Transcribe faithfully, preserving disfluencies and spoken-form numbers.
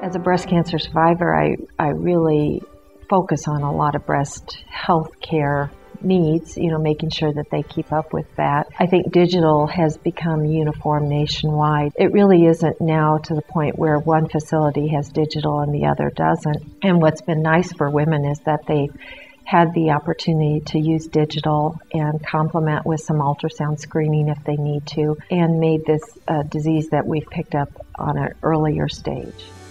As a breast cancer survivor, I, I really focus on a lot of breast health care needs, you know, making sure that they keep up with that. I think digital has become uniform nationwide. It really isn't now to the point where one facility has digital and the other doesn't. And what's been nice for women is that they've had the opportunity to use digital and complement with some ultrasound screening if they need to, and made this a disease that we've picked up on an earlier stage.